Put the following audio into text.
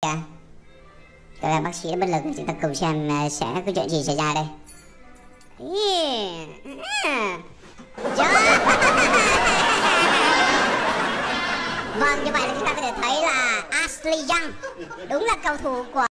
Có lẽ bác sĩ đã bất lực, chúng ta cùng xem sẽ có chuyện gì xảy ra đây. Vâng, như vậy là chúng ta có thể thấy là Ashley Young đúng là cầu thủ của